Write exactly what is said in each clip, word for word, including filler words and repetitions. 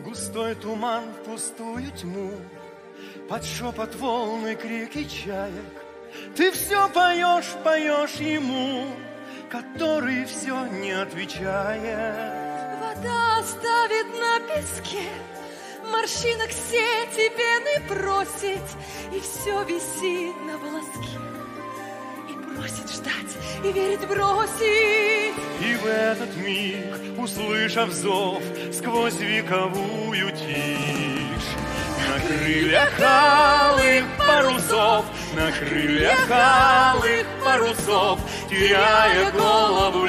Густой туман в пустую тьму, под шепот волны, крики чаек. Ты все поешь, поешь ему, который все не отвечает. Вода оставит на песке морщинок сети, пены бросит, и все висит на волоске. И бросит ждать, и верить бросит. И в этот миг, услышав зов сквозь вековую тишь, на крыльях алых парусов, на крыльях алых парусов, теряя голову,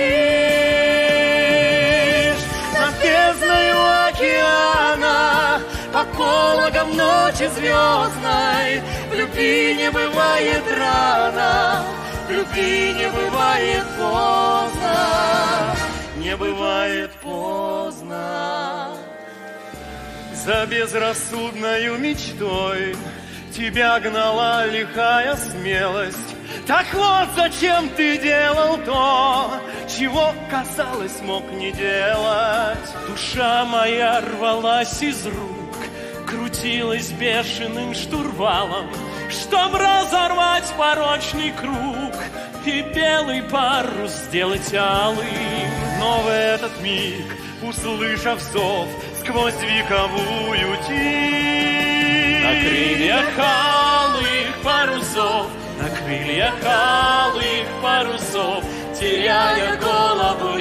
летишь над бездною океана, по пологам ночи звездной. В любви не бывает рано, в любви не бывает поздно, не бывает поздно. За безрассудною мечтой тебя гнала лихая смелость. Так вот зачем ты делал то, чего, казалось, мог не делать. Душа моя рвалась из рук, крутилась бешеным штурвалом, чтоб разорвать порочный круг и белый парус сделать алым. Но в этот миг, услышав зов сквозь вековую тишь, на крыльях алых парусов, на крыльях алых парусов, теряя голову,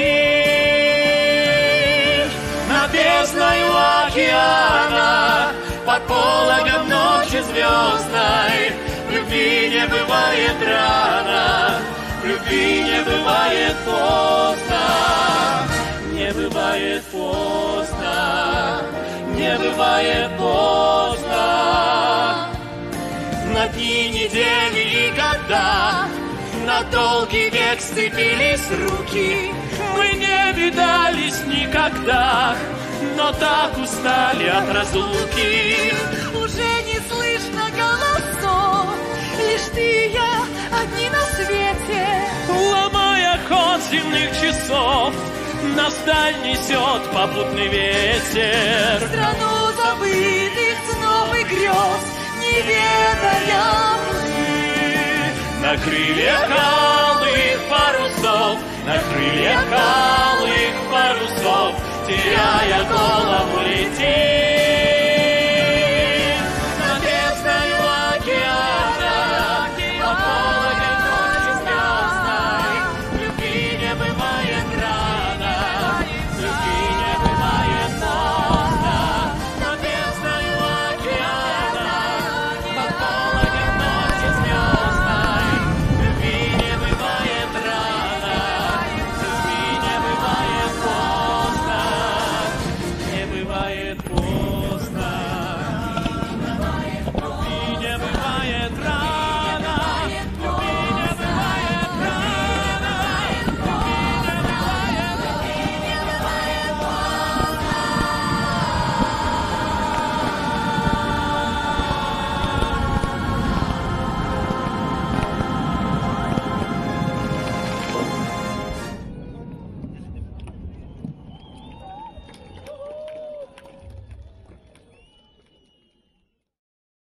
летишь над бездною океана, под пологом ночи звездной. В любви не бывает рано, в любви не бывает поздно, не бывает поздно, не бывает поздно. На дни, недели и года, на долгий век сцепились руки. Мы не видались никогда, но так устали от разлуки. Уже не слышно голосов, лишь ты и я одни на свете. Ломая ход земных часов, нас вдаль несет попутный ветер. Страну забытых снов и грез не ведаем мы. На крыльях алых парусов, на крыльях алых парусов, теряя